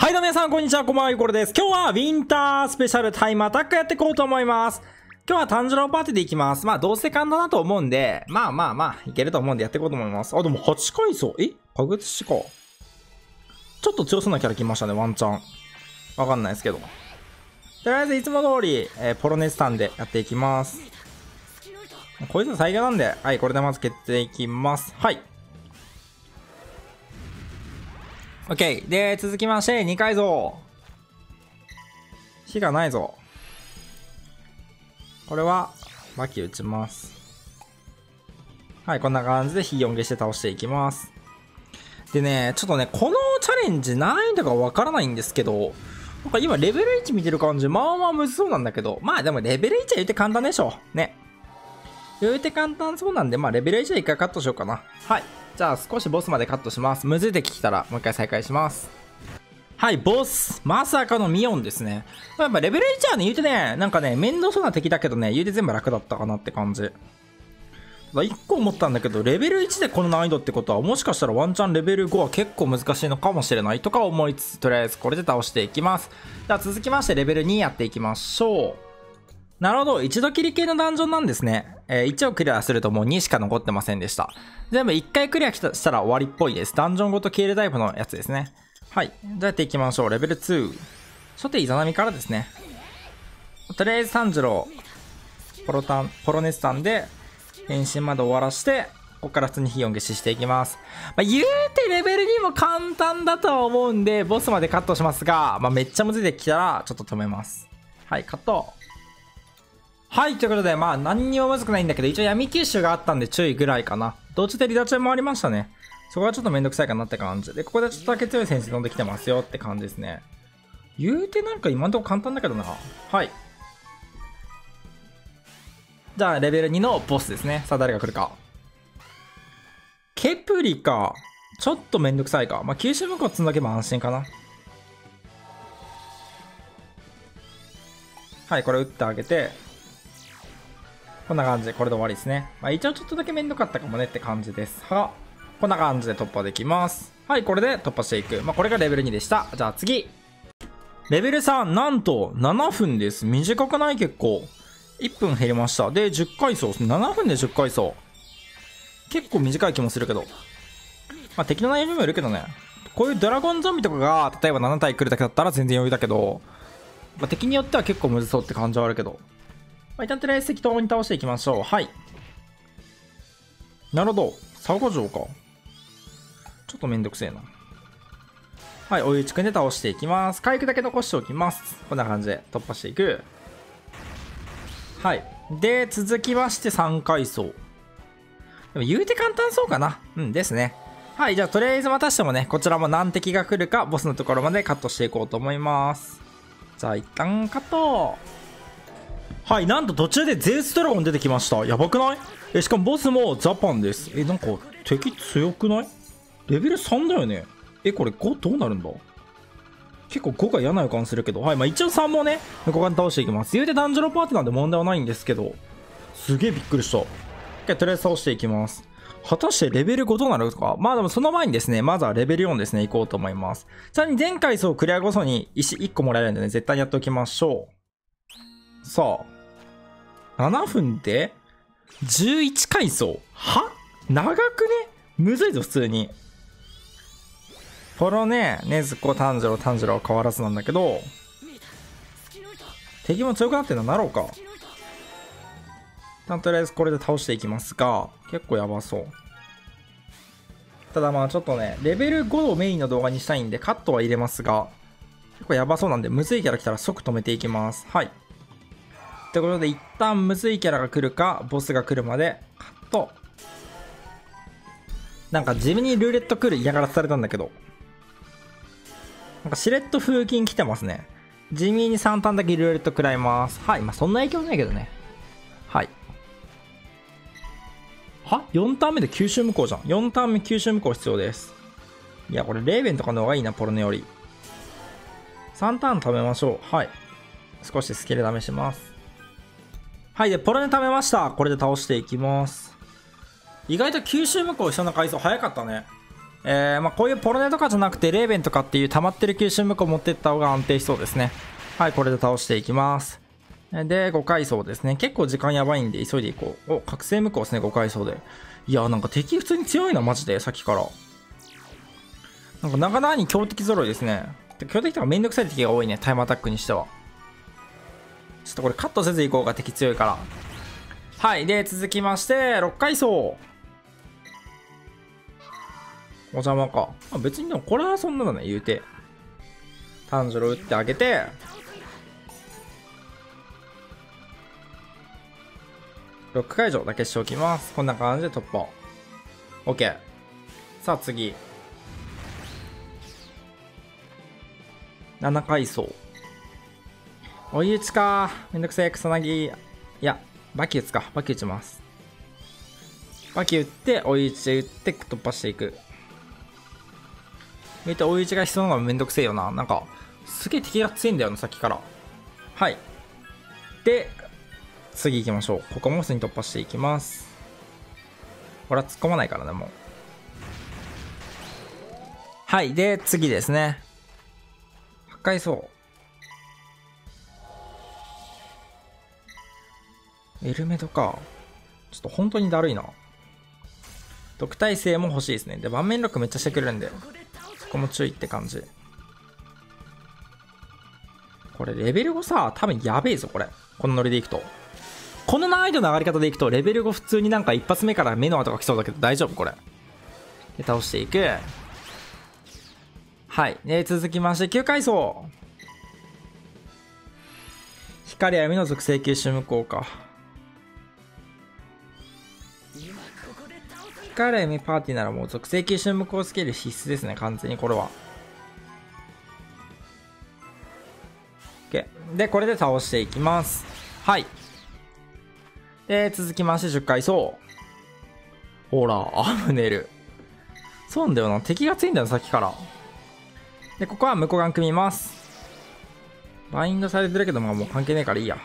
はいどうも皆さんこんにちは、こんばんは、ゆころです。今日はウィンタースペシャルタイムアタックやっていこうと思います。今日は炭治郎パーティーでいきます。まあどうせ簡単だと思うんで、まあいけると思うんでやっていこうと思います。あ、でも8階層。かぐつしか。ちょっと強そうなキャラ来ましたね、ワンチャン。わかんないですけど。とりあえずいつも通り、ポロネスタンでやっていきます。こいつ最強なんで、はい、これでまず決定いきます。はい。OK。で、続きまして、2階層。火がないぞ。これは、バキ打ちます。はい、こんな感じで火4消して倒していきます。でね、ちょっとね、このチャレンジ難易度がわからないんですけど、なんか今レベル1見てる感じ、まあまあむずそうなんだけど、まあでもレベル1は言うて簡単でしょ。ね。言うて簡単そうなんで、まあレベル1は1回カットしようかな。はい。じゃあ少しボスまでカットします。むずい敵来たらもう一回再開します。はい、ボス。まさかのミオンですね。やっぱレベル1はね、言うてね、なんかね、面倒そうな敵だけどね、言うて全部楽だったかなって感じ。1個思ったんだけど、レベル1でこの難易度ってことは、もしかしたらワンチャンレベル5は結構難しいのかもしれないとか思いつつ、とりあえずこれで倒していきます。では続きましてレベル2やっていきましょう。なるほど、一度きり系のダンジョンなんですね。1をクリアするともう2しか残ってませんでした。全部1回クリアしたら終わりっぽいです。ダンジョンごと消えるタイプのやつですね。はい。じゃあやっていきましょう。レベル2。初手イザナミからですね。とりあえず炭治郎、ポロネスタンで、変身まで終わらして、ここから普通に火4消ししていきます。まあ、言うてレベル2も簡単だとは思うんで、ボスまでカットしますが、まあ、めっちゃむずいできたら、ちょっと止めます。はい、カット。はい、ということで、まあ、何にもむずくないんだけど、一応闇吸収があったんで注意ぐらいかな。同時で離脱もありましたね。そこはちょっとめんどくさいかなって感じで、ここでちょっとだけ強い先生飛んできてますよって感じですね。言うてなんか今んとこ簡単だけどな。はい。じゃあ、レベル2のボスですね。さあ、誰が来るか。ケプリか。ちょっとめんどくさいか。まあ、吸収無効積んどけば安心かな。はい、これ打ってあげて。こんな感じで、これで終わりですね。まあ、一応ちょっとだけめんどかったかもねって感じですが、こんな感じで突破できます。はい、これで突破していく。まあ、これがレベル2でした。じゃあ次。レベル3、なんと7分です。短くない結構。1分減りました。で、10階層。7分で10階層。結構短い気もするけど。まあ、敵の内容にもよるけどね。こういうドラゴンゾンビとかが、例えば7体来るだけだったら全然余裕だけど、まあ、敵によっては結構むずそうって感じはあるけど。まあ、一旦とりあえず適当に倒していきましょう。はい。なるほど。サゴ城か。ちょっとめんどくせえな。はい、追い打ち組んで倒していきます。回復だけ残しておきます。こんな感じで突破していく。はい。で、続きまして3階層。でも言うて簡単そうかな。うんですね。はい、じゃあとりあえずまたしてもね、こちらも難敵が来るか、ボスのところまでカットしていこうと思います。じゃあ一旦カット。はい、なんと途中でゼウスドラゴン出てきました。やばくない？しかもボスもザパンです。なんか敵強くない？レベル3だよね。これ5どうなるんだ？結構5が嫌な予感するけど。はい、まあ一応3もね、向こう側に倒していきます。言うてダンジョロパーティーなんで問題はないんですけど、すげえびっくりした。とりあえず倒していきます。果たしてレベル5どうなるか。まあでもその前にですね、まずはレベル4ですね、行こうと思います。ちなみに前回クリアごとに石1個もらえるんでね、絶対にやっておきましょう。さあ。7分で11階層。は？長くね？むずいぞ、普通に。ポロね、禰豆子、炭治郎は変わらずなんだけど、敵も強くなってるのなろうか。とりあえずこれで倒していきますが、結構やばそう。ただまあちょっとね、レベル5をメインの動画にしたいんでカットは入れますが、結構やばそうなんで、むずいキャラ来たら即止めていきます。はい。ということで、一旦むずいキャラが来るか、ボスが来るまで、カット。なんか地味にルーレット来る嫌がらせされたんだけど、なんかしれっと風金来てますね。地味に3ターンだけルーレット食らいます。はい。まあそんな影響ないけどね。はい。は ?4 ターン目で吸収無効じゃん。4ターン目吸収無効必要です。いや、これレーベンとかの方がいいな、ポルネより。3ターン貯めましょう。はい。少しスキル試します。はい。で、ポルネ貯めました。これで倒していきます。意外と吸収無効一緒な回数早かったね。 まあこういうポロネとかじゃなくてレーベンとかっていう溜まってる吸収無効を持っていった方が安定しそうですね。はい、これで倒していきます。で、5階層ですね。結構時間やばいんで急いでいこう。お、覚醒無効ですね、5階層で。いや、なんか敵普通に強いな、マジで、さっきから。なんか長々に強敵揃いですね。強敵とかめんどくさい敵が多いね、タイムアタックにしては。ちょっとこれカットせずいこうか、敵強いから。はい、で、続きまして、6階層。お邪魔か。あ、別にでもこれはそんなだね、言うて。炭治郎打ってあげて、ロック解除だけしておきます。こんな感じで突破。OK。さあ次。7階層。追い打ちか。めんどくせえ、草薙。いや、バキ打つか。バキ打ちます。バキ打って、追い打ち打って突破していく。見て追い打ちが必要なのがめんどくせえよな。なんか、すげえ敵が強いんだよな、さっきから。はい。で、次行きましょう。ここも普通に突破していきます。これは突っ込まないからね、もう。はい。で、次ですね。破壊層。エルメドか。ちょっと本当にだるいな。毒耐性も欲しいですね。で、盤面ロックめっちゃしてくれるんで、そこも注意って感じ。これレベル5さ、多分やべえぞ、これ。このノリでいくと。この難易度の上がり方でいくと、レベル5普通になんか一発目から目の跡が来そうだけど大丈夫これ。で、倒していく。はい。で、続きまして、9階層。光闇の属性吸収無効か。光闇パーティーならもう属性吸収無効スキル必須ですね、完全にこれは。OK。で、これで倒していきます。はい。で、続きまして10階層。ほら、アムネル。そうなんだよな。敵が強いんだよ、さっきから。で、ここは向こう側組みます。バインドされてるけど、まあもう関係ねえからいいや。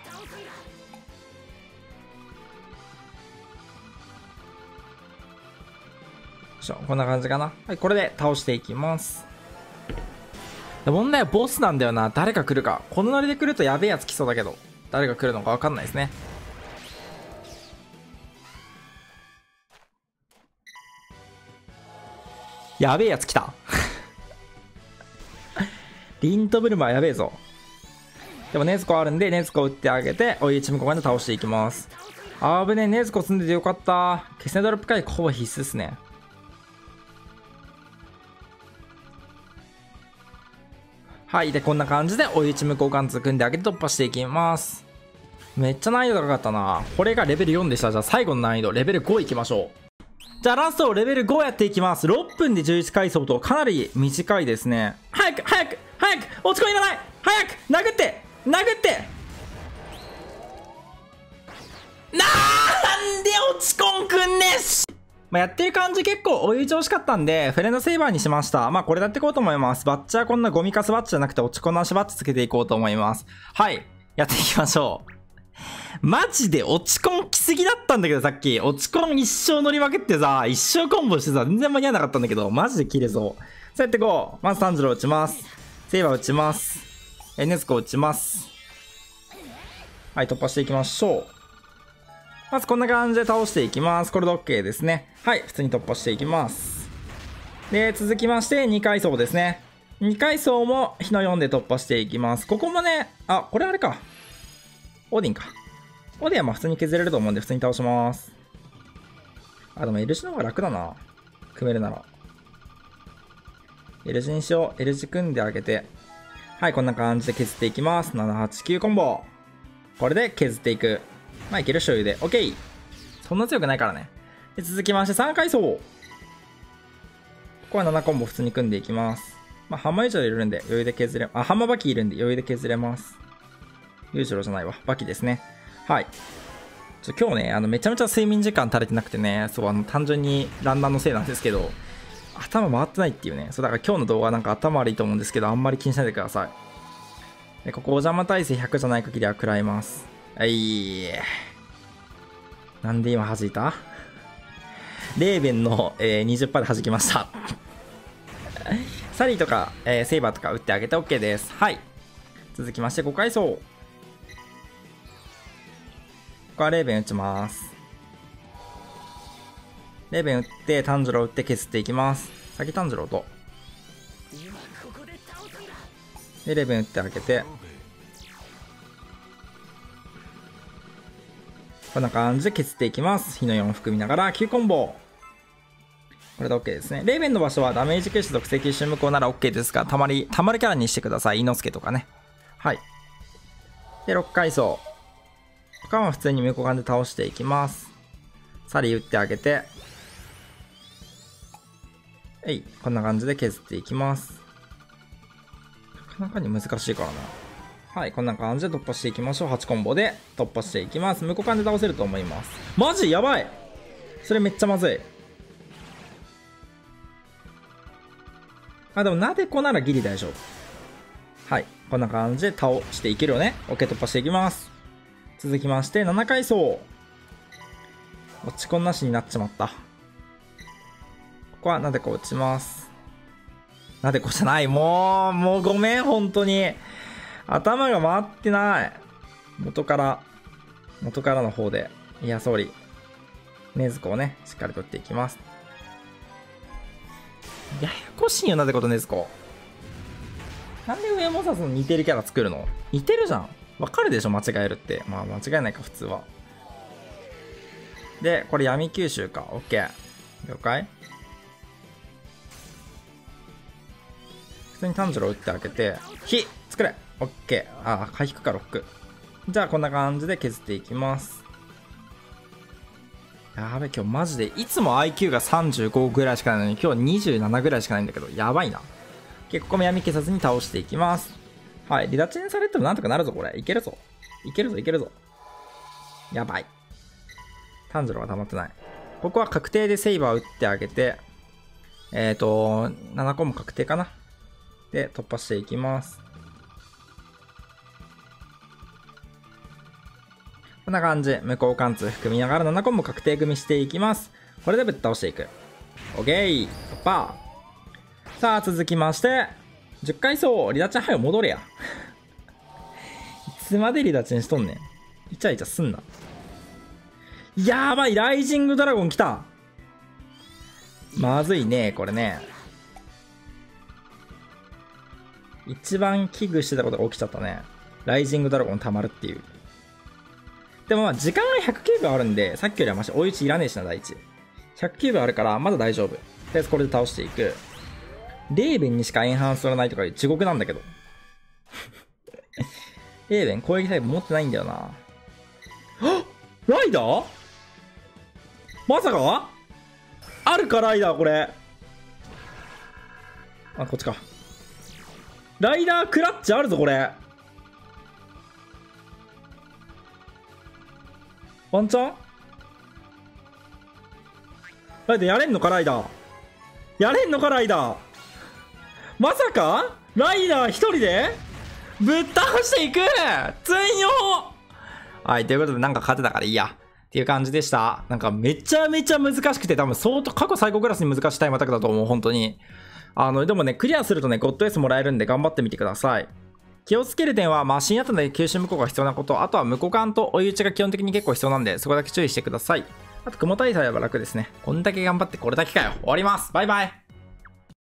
こんな感じかな。はい、これで倒していきます。問題はボスなんだよな。誰が来るか。このノリで来るとやべえやつ来そうだけど、誰が来るのか分かんないですね。やべえやつ来た。リントブルマーやべえぞ。でもネズコあるんで、ネズコ打ってあげて、追い打ち向こうまで倒していきます。あぶねえ、ネズコ積んでてよかった。消せドロップ回復ほぼ必須ですね。はい。で、こんな感じで追い打ち向こう貫通組んであげて突破していきます。めっちゃ難易度高かったな。これがレベル4でした。じゃあ最後の難易度、レベル5いきましょう。じゃあラストレベル5やっていきます。6分で11階層とかなり短いですね。早く早く早く落ち込みいらない。早く殴って殴ってなんで落ち込んくんねし。まあ、やってる感じ結構追い打ち惜しかったんで、フレンドセイバーにしました。まあこれでやっていこうと思います。バッチはこんなゴミカスバッチじゃなくて落ち込んなしバッチつけていこうと思います。はい。やっていきましょう。マジで落ちコン来すぎだったんだけど、さっき。落ちコン一生乗りまくってさ、一生コンボしてさ、全然間に合わなかったんだけど、マジで切れそう。そうやってこう。まず炭治郎打ちます。セイバー打ちます。ネズコ打ちます。はい、突破していきましょう。まずこんな感じで倒していきます。これで OK ですね。はい、普通に突破していきます。で、続きまして2階層ですね。2階層も火の4で突破していきます。ここもね、あ、これあれか。オーディンか。オーディンはまあ普通に削れると思うんで普通に倒します。あ、でも L 字の方が楽だな。組めるなら。L 字にしよう。L 字組んであげて。はい、こんな感じで削っていきます。7、8、9コンボ。これで削っていく。まあいける醤油で。OK。そんな強くないからね。で、続きまして3階層。ここは7コンボ普通に組んでいきます。まあハンマ以上いるんで余裕で削れ、あ、ハンマバキいるんで余裕で削れます。裕次郎じゃないわ。バキですね。はい。今日ね、めちゃめちゃ睡眠時間足りてなくてね、そう、単純にランナーのせいなんですけど、頭回ってないっていうね。そう、だから今日の動画なんか頭悪いと思うんですけど、あんまり気にしないでください。で、ここお邪魔耐性100じゃない限りは食らいます。はい。なんで今弾いた？レーベンの、20% で弾きました。 サリーとか、セイバーとか打ってあげて OK です。はい。続きまして5階層。ここはレーベン打ちます。レーベン打って炭治郎打って削っていきます。先炭治郎とでレーベン打ってあげて、こんな感じで削っていきます。火の4含みながら9コンボ。これで OK ですね。レーベンの場所はダメージ吸収属性吸収無効なら OK ですが、たまるキャラにしてください。伊之助とかね。はい。で、6階層。他は普通に無効眼で倒していきます。サリー打ってあげて。こんな感じで削っていきます。なかなかに難しいからな。はい、こんな感じで突破していきましょう。8コンボで突破していきます。無効眼で倒せると思います。マジやばい。それめっちゃまずい。でもなでこならギリ大丈夫。はい、こんな感じで倒していけるよね。OK、突破していきます。続きまして7階層。落ち込んなしになっちまった。ここはなでこ打ちます。なでこじゃない。もうごめん、本当に。頭が回ってない。元からの方で。いや、総理。ねずこをね、しっかり取っていきます。ややこしいよなでことねずこ。なんで上もさ、その似てるキャラ作るの？似てるじゃん。わかるでしょ、間違えるって。まあ、間違えないか、普通は。で、これ闇吸収か。オッケー。了解。普通に炭治郎打ってあげて、火作れ。オッケー。回復か、ロック。じゃあ、こんな感じで削っていきます。やべ、今日マジで、いつも IQ が35ぐらいしかないのに、今日27ぐらいしかないんだけど、やばいな。結構闇消さずに倒していきます。はい、離脱にされてもなんとかなるぞ、これ。いけるぞ。いけるぞ、いけるぞ。やばい。炭治郎が溜まってない。ここは確定でセイバー打ってあげて、7個も確定かな。で、突破していきます。こんな感じ。無効貫通含みながら7個も確定組みしていきます。これでぶっ倒していく。オッケー。突破。さあ、続きまして、10階層。離脱はよ戻れや。いつまで離脱にしとんねん。イチャイチャすんな。やばい、ライジングドラゴン来た。まずいね、これね。一番危惧してたことが起きちゃったね。ライジングドラゴン溜まるっていう。でもまあ時間が109秒あるんで、さっきよりはマシ、追い打ちいらねえしな、第一。109秒あるからまだ大丈夫。とりあえずこれで倒していく。レーベンにしかエンハンス取らないとかいう地獄なんだけど。レーベン攻撃タイプ持ってないんだよな。はっ、ライダーまさかあるか、ライダーこれ。こっちか。ライダークラッチあるぞ、これ。ワンチャンライダーやれんのか、ライダー。やれんのか、ライダー。まさかライダー一人でぶっ倒していく全用。はい、ということでなんか勝てたからいいや。っていう感じでした。なんかめちゃめちゃ難しくて、多分相当過去最高クラスに難しいタイムアタックだと思う、本当に。でもね、クリアするとね、ゴッド S もらえるんで頑張ってみてください。気をつける点は、マシン後で吸収無効が必要なこと、あとは無効感と追い打ちが基本的に結構必要なんで、そこだけ注意してください。あと、雲体さえは楽ですね。こんだけ頑張ってこれだけかよ。終わります。バイバイ。